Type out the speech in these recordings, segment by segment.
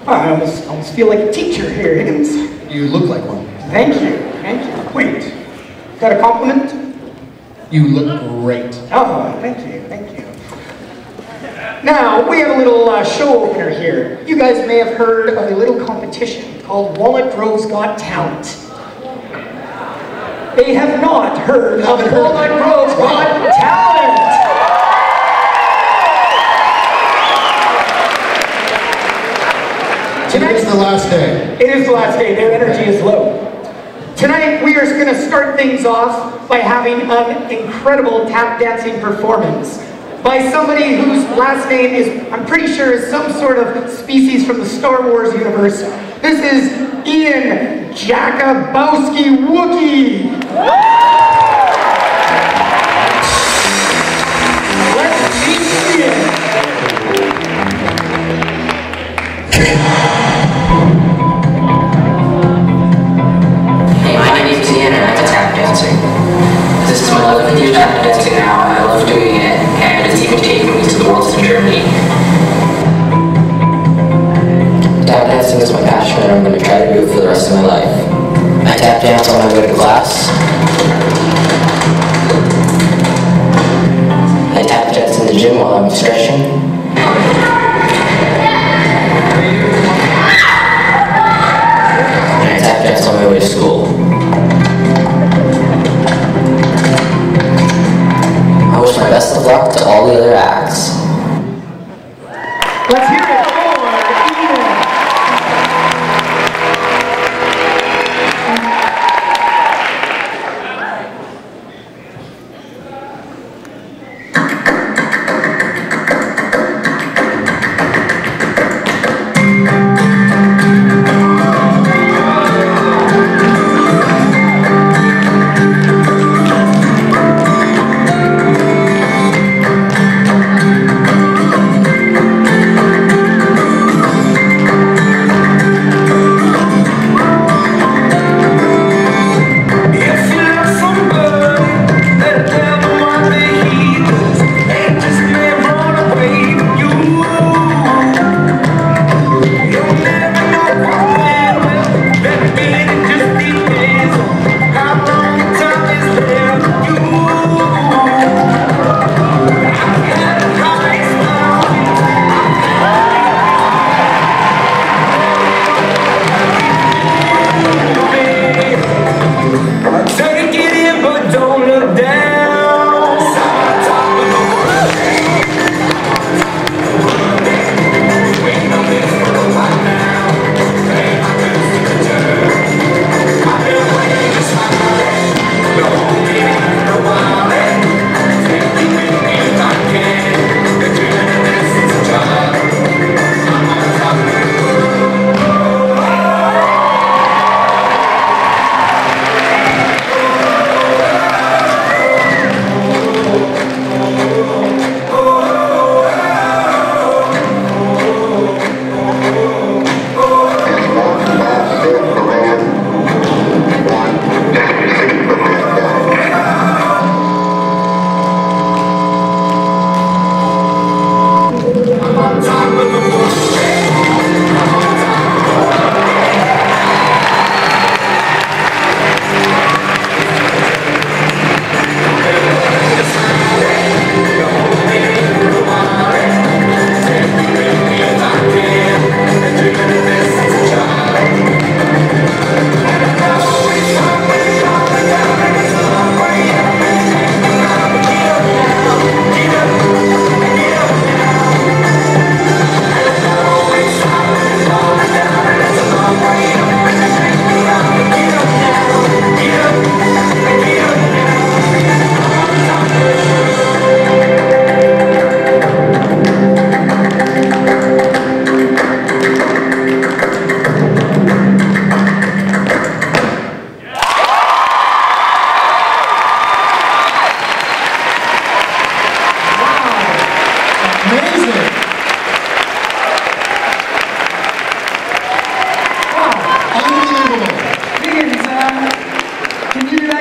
I almost feel like a teacher here, Higgins. You look like one. Thank you, thank you. Wait, got a compliment? You look great. Oh, thank you, thank you. Now, we have a little show opener here. You guys may have heard of a little competition called Walnut Grove's Got Talent. They have not heard of Walnut Grove's Got Talent! Tonight is the last day. It is the last day. Their energy is low. Tonight, we are going to start things off by having an incredible tap dancing performance by somebody whose last name is, I'm pretty sure, is some sort of species from the Star Wars universe. This is Ian Jakubowski Wookiee. Let's meet Ian. Hey, my name is Ian and I like tap dancing. This is my 11th year tap dancing now, and I love doing it, and it's even taken me to the world in Germany. Tap dancing is my passion, and I'm going to try to do it for the rest of my life. I tap dance when I go to class. I tap dance in the gym while I'm stretching. And I tap dance on my way to school. I wish my best of luck to all the other acts. Let's hear it for Ian.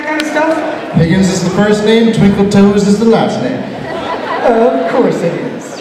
Higgins is the first name, Twinkle Toes is the last name. Of course it is.